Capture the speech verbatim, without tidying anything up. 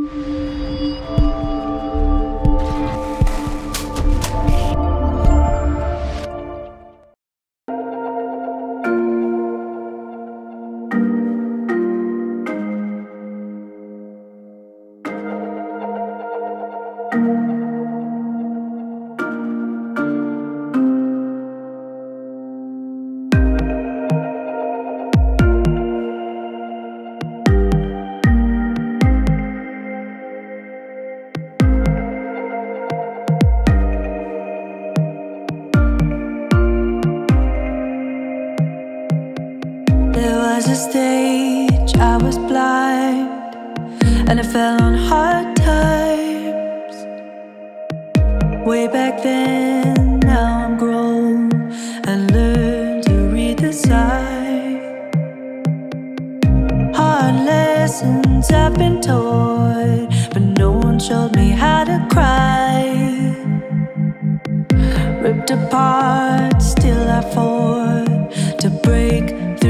was a stage, I was blind, and I fell on hard times. Way back then, now I'm grown and learned to read the sign. Hard lessons I've been taught, but no one showed me how to cry. Ripped apart, still I fought to break through